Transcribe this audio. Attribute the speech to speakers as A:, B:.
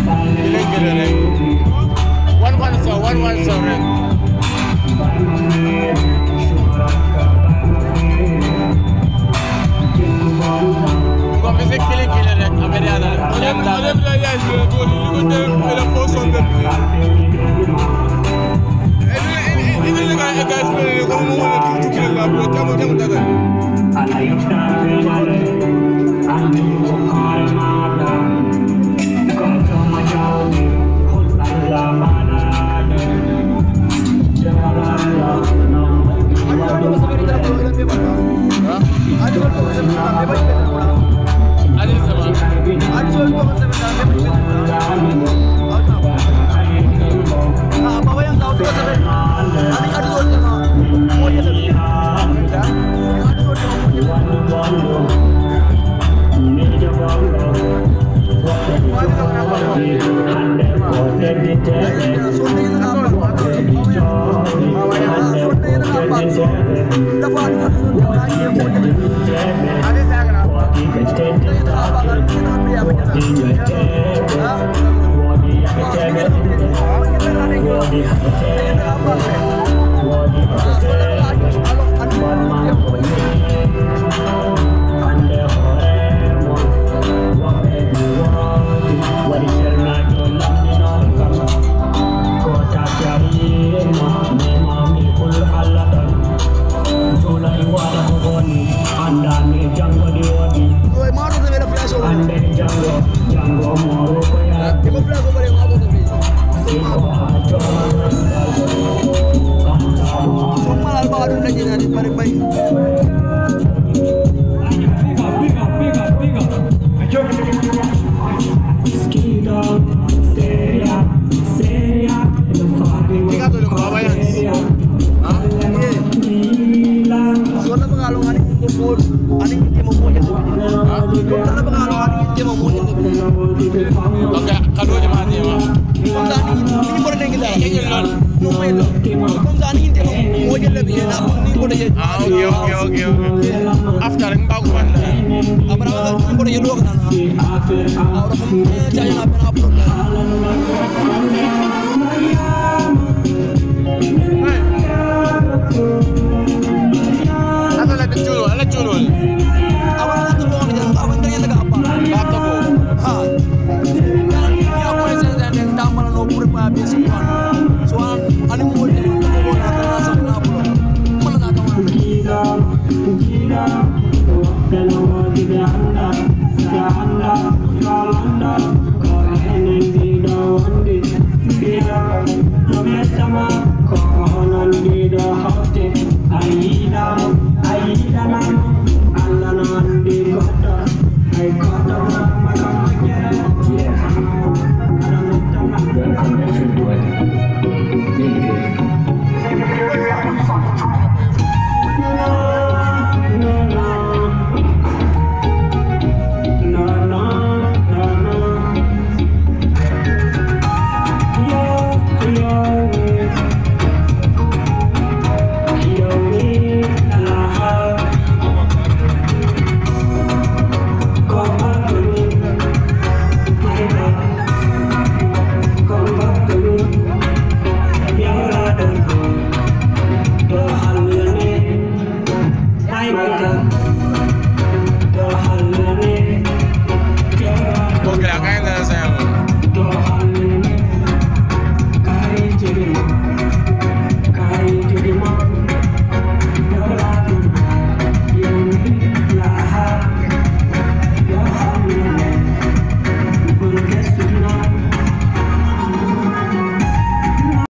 A: One rek. Ko music killing rek affaire ya dal. After yang bagus mana? Abang yang boleh jual kan? Orang jangan apa-apa. Ada lagi culul, ada culul. Abang satu bohong ni, abang ternyata tak apa. Tak tahu. Ha. Dia boleh saja yang tampal nombor habis semua. Soal ani boleh nombor atau nasab apa. Mana tak tahu.
B: Bye.